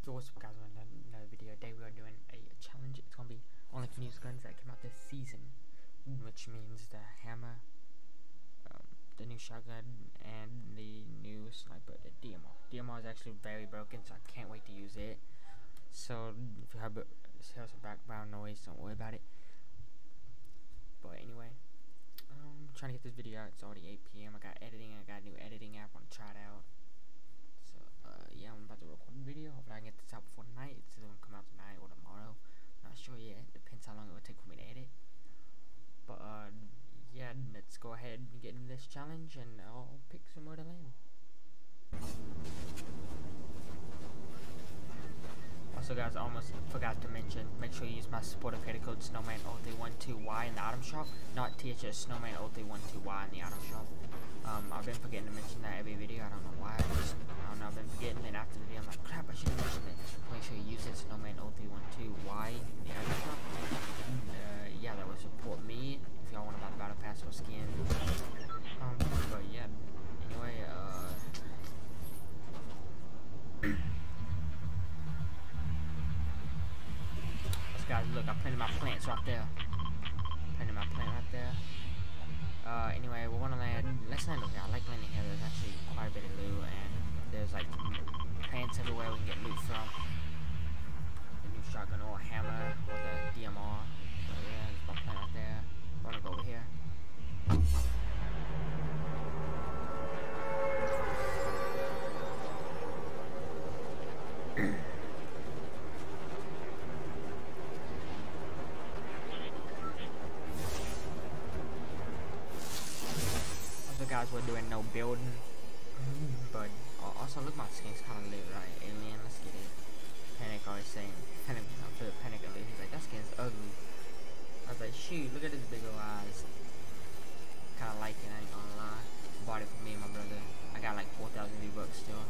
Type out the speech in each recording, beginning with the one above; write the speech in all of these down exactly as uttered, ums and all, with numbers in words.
So what's up guys, we're in another video. Today we are doing a challenge. It's gonna be only for new guns that came out this season, which means the hammer, um, the new shotgun, and the new sniper, the D M R. D M R is actually very broken, so I can't wait to use it. So if you have hear some background noise, don't worry about it. But anyway, um, I'm trying to get this video out. It's already eight P M I got editing. I got a new editing app. I want to try it out. So uh, yeah, I'm about to record a video. Hopefully I can get this out before tonight. It's either gonna come out tonight or tomorrow. Not sure yet. Depends how long it would take for me to edit. But uh, yeah, let's go ahead and get into this challenge, and I'll pick somewhere to land. Also guys, I almost forgot to mention, make sure you use my supporter creator code Snowman zero three one two Y in the item shop, not T H S, Snowman zero three one two Y in the item shop. Um, I've been forgetting to mention that every video. I don't know why. I just, I don't know. I've been forgetting it after the video. I'm like, crap, I should have mentioned it. Make sure you use it, Snowman zero three one two Y in the item shop. And, uh, yeah, that would support me if y'all want to buy the battle pass or skin. Um, but yeah. Anyway, uh. Guys, look, I planted my plants right there. Planted my plant right there. Uh, anyway, we want to land. Let's land over here. I like landing here. There's actually quite a bit of loot, and there's like plants everywhere we can get loot from. The new shotgun or hammer or the D M R. So yeah, there's my plant right there. I want to go over here. Guys, we're doing no building, but also look, my skin's kind of lit, right? Alien, let's get it. Panic always saying, Panic, I'll put Panic alert. He's like, that skin's ugly. I was like, shoot, look at his big old eyes. Kind of like it, I ain't gonna lie. Bought it for me and my brother. I got like four thousand V-Bucks still.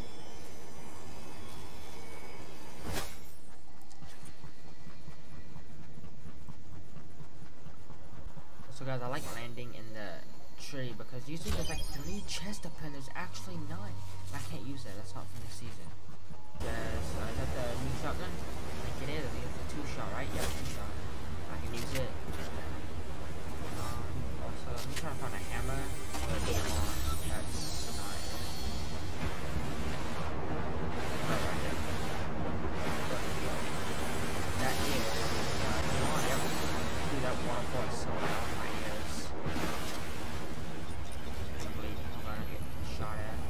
So guys, I like landing in the tree because usually there's like three chests up and there's actually none. I can't use that. That's not from the season. Yes, uh, is that the new shotgun? I think it is. I think it's a two shot, right? Yeah, two shot. I can use it. Um, also, I'm trying to find a hammer. Or a D M R. That's not it. Oh, right there. That is. Uh, D M R. Yep. Dude, that one point so loud in my ears. Shot at.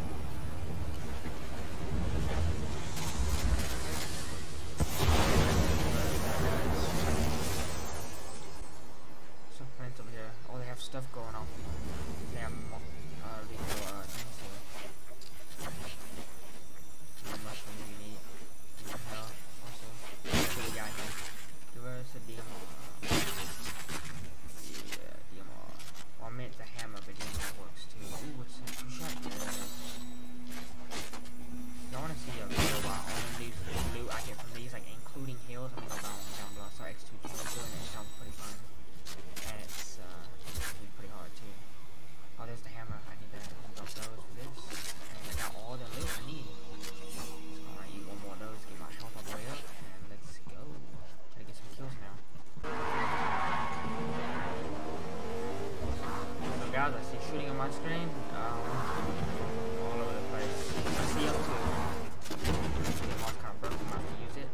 Some plants over here. Oh, they have stuff going on. They have uh, lethal uh, things here. Some mushrooms you need. What the hell? Also, what we got here? Give us a D M R. Yeah, D M R. Well, I meant the hammer, but D M R works too. Ooh, what's that? Who shot this? Y'all wanna see a video about all of these loot I get from these, like including heals? I'm gonna go down down below. I saw X two G doing it. It sounds pretty fun. And it's uh actually pretty hard too. Oh, there's the hammer. I need that. I'm gonna drop those for this. And I got all the loot I need. So I'm gonna eat one more of those, get my health all the way up, and let's go. Try to get some kills now. Guys, I see shooting on my screen, um, all over the place. I see up to the mark kind of broken, I have to use it.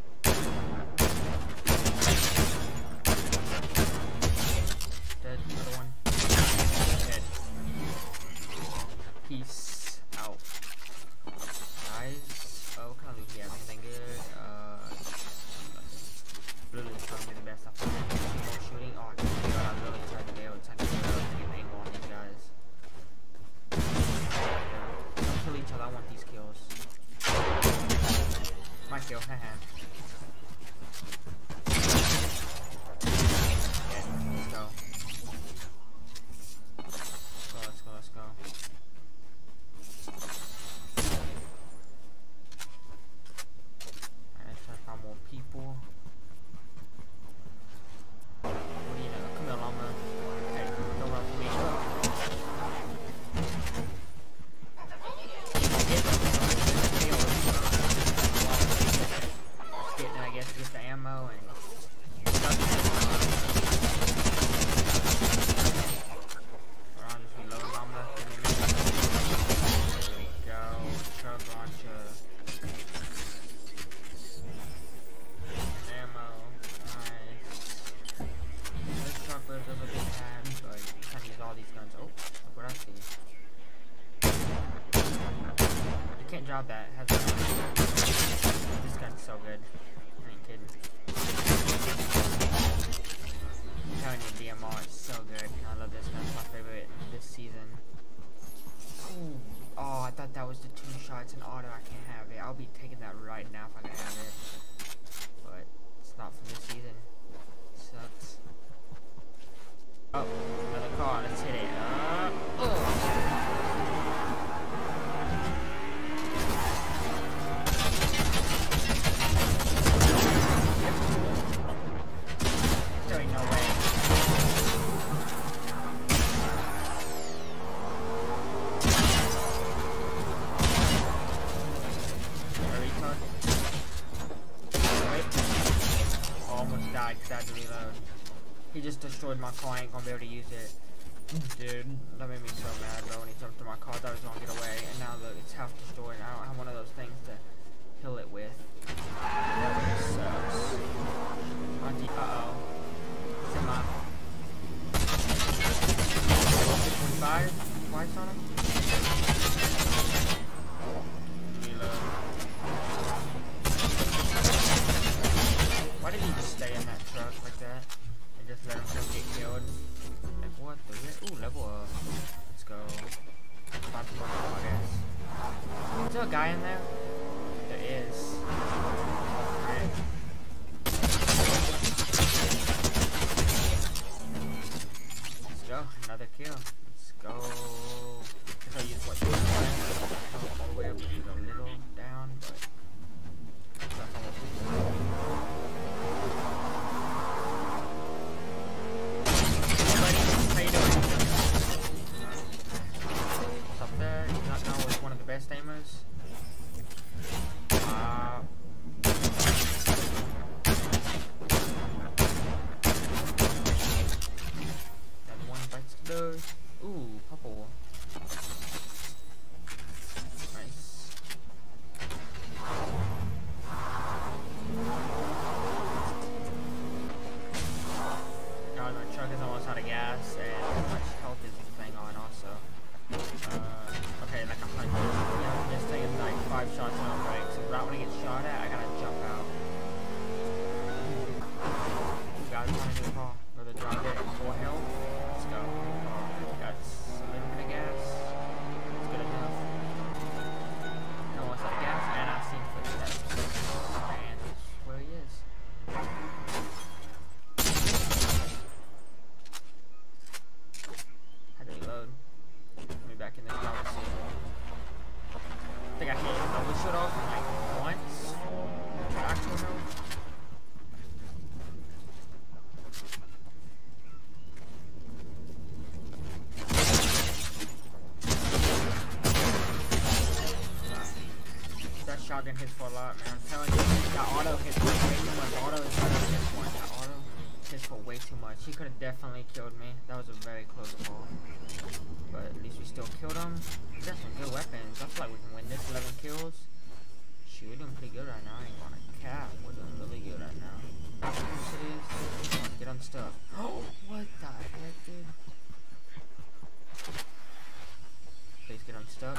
Dead, another one. Dead. Peace out. Guys, oh, what kind of loot do you have? Anything good? Uh, blue loot's probably the best. I found more shooting. Oh, I can't figure out. I really tried to be able to get an angle on these guys. Don't kill each other. I want these kills. My kill. Haha. Yeah, let's go. Let's go. Let's go. Let's go. Alright, let's try to find more people. job that has this gun's so good. I ain't kidding. I'm telling you, D M R is so good. I love this gun. It's my favorite this season. Ooh. Oh, I thought that was the two shots in auto. I can't have it. I'll be taking that right now if I can have it. But it's not for this season. Sucks. Oh, another car. Let's hit it. Uh, oh. There ain't no way. Almost died because I had to reload. He just destroyed my car. I ain't gonna be able to use it. Dude, that made me so mad, bro, when he jumped through my car. I thought I was gonna get away, and now look, it's half destroyed. I don't have one of those things to kill it with. That really sucks. Auntie, uh-oh. Semi. twenty-five? Twice on him? Reload. Why did he just stay in that truck like that? And just let himself get killed? Like, what the heck? Ooh, level up. Let's go. Five people, I guess. Is there a guy in there? There is. Alright. Let's go. Another kill. Let's go. Let's go use what? All the way up, use a little down, but that's almost it. How you doing? What's up there? You not know was one of the best aimers? Uh, that one bites the door. Ooh, purple. Nice. God, my truck is almost out of gas, and how much health is this thing on also? Uh, okay, like a hundred. You know, just taking like five shots on a break. So right when I get shot at, I gotta jump out. You guys want a new car? Rather drive it full health? Let's go. Oh, got a little bit of gas. It's good enough. No one's out of gas, and I've seen footsteps. And that's where he is. Reload. Let me back in this driver's seat. I think I hit the windshield off like once. Actual no. That shotgun hits for a lot, man. I'm telling you, that auto hits way too much. Auto is better than this one. That auto hits for way too much. He could have definitely killed me. That was a very close call. But at least we still killed him. We got some good weapons. I feel like we can win this. eleven kills. Shoot, we're doing pretty good right now. I ain't gonna cap. We're doing really good right now. That's what it is. Get unstuck. Oh, what the heck, dude? Please get unstuck.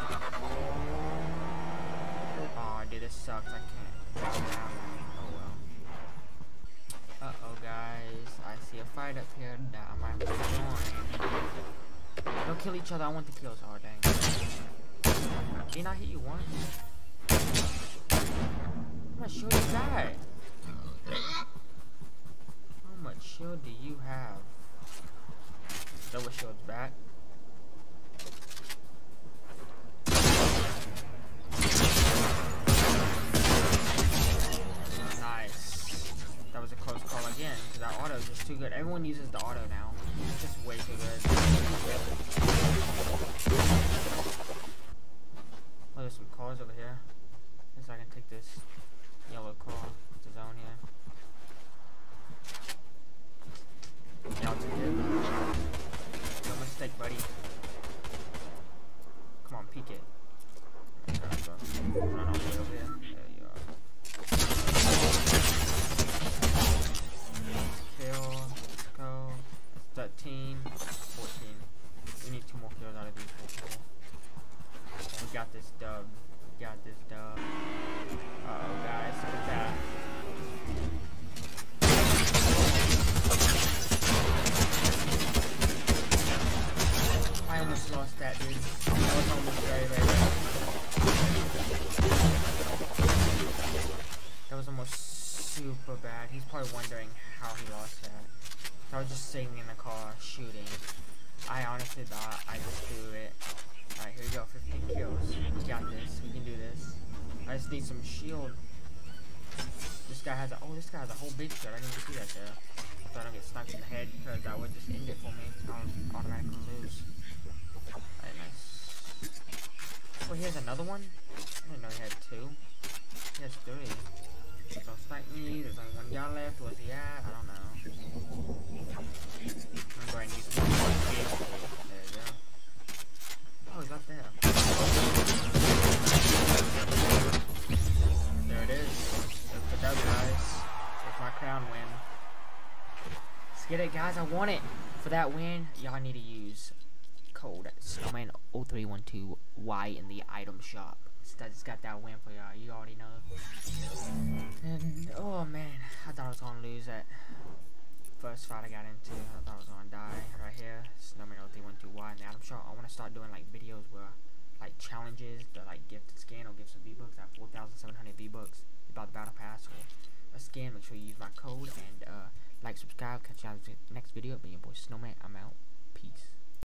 Oh, dude, this sucks. I can't. Oh, well. Uh-oh, guys. I see a fight up here that I might have to join. Don't kill each other. I want the kills. Oh, dang. Did he not hit you once? How much shield you got? How much shield do you have? Double shield's back. Nice. That was a close call again, because our auto is just too good. Everyone uses the auto now. It's just way too good. Oh, there's some cars over here. Guess I can take this yellow car to zone here. Yeah, I'll take it. No mistake, buddy. Come on, peek it. Run all the way over here. There you are. Kill. Let's go. thirteen. fourteen. We need two more kills out of these four people. We got this dub. got this dub. Uh oh, guys, look at that. I almost lost that, dude. That was almost very, very bad. That was almost super bad. He's probably wondering how he lost that. I was just sitting in the car shooting. I honestly thought I just threw it. Alright, here we go. fifteen kills. We got this. We can do this. I just need some shield. This guy has a. Oh, this guy has a whole big shield. I didn't even see that there. I thought I'd get sniped in the head because that would just end it for me. I would automatically lose. Alright, nice. Oh, he has another one? I didn't know he had two. He has three. Don't snipe me. There's only one guy left. Where's he at? I don't know. Remember, I need to. There you go. Oh, he's up there. There it is. There's the dub, guys. There's my crown win. Let's get it, guys. I want it. For that win, y'all need to use code Snowman zero three one two Y in the item shop. I just got that win for y'all. You already know. And oh man, I thought I was gonna lose that first fight I got into. I thought I was gonna die right here. Snowman zero three one two Y in the item shop. I want to start doing like videos where like challenges to like gift a skin or give some V-Bucks. I have four thousand seven hundred V-Bucks about the battle pass or a skin. Make sure you use my code and uh, like, subscribe. Catch you on the next video. Being your boy Snowman. I'm out. Peace.